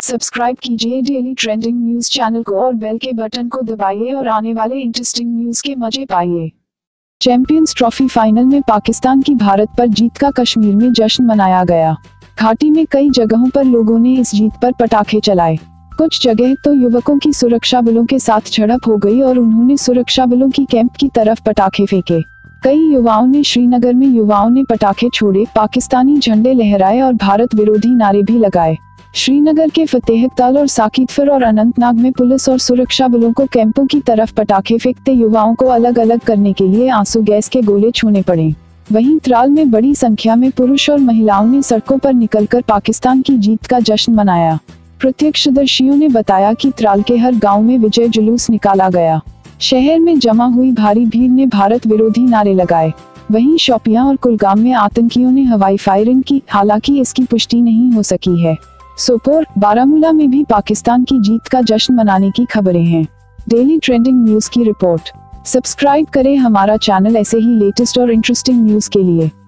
Subscribe कीजिए daily trending news channel को और बेल के बटन को दबाइए और आने वाले इंटरेस्टिंग न्यूज के मजे पाइए। चैंपियंस ट्रॉफी फाइनल में पाकिस्तान की भारत पर जीत का कश्मीर में जश्न मनाया गया। घाटी में कई जगहों पर लोगों ने इस जीत पर पटाखे चलाए। कुछ जगह तो युवकों की सुरक्षा बलों के साथ झड़प हो गई और उन्होंने सुरक्षा बलों की कैंप की तरफ पटाखे फेंके। कई युवाओं ने श्रीनगर में युवाओं ने पटाखे छोड़े, पाकिस्तानी झंडे लहराए और भारत विरोधी नारे भी लगाए। श्रीनगर के फतेहताल और साकितफर और अनंतनाग में पुलिस और सुरक्षा बलों को कैंपों की तरफ पटाखे फेंकते युवाओं को अलग अलग करने के लिए आंसू गैस के गोले छूने पड़े। वहीं त्राल में बड़ी संख्या में पुरुष और महिलाओं ने सड़कों पर निकलकर पाकिस्तान की जीत का जश्न मनाया। प्रत्यक्षदर्शियों ने बताया कि त्राल के हर गांव में विजय जुलूस निकाला गया। शहर में जमा हुई भारी भीड़ ने भारत विरोधी नारे लगाए। वहीं शोपियां और कुलगाम में आतंकियों ने हवाई फायरिंग की, हालांकि इसकी पुष्टि नहीं हो सकी है। सोपोर, बारामूला में भी पाकिस्तान की जीत का जश्न मनाने की खबरें हैं। डेली ट्रेंडिंग न्यूज की रिपोर्ट। सब्सक्राइब करें हमारा चैनल ऐसे ही लेटेस्ट और इंटरेस्टिंग न्यूज के लिए।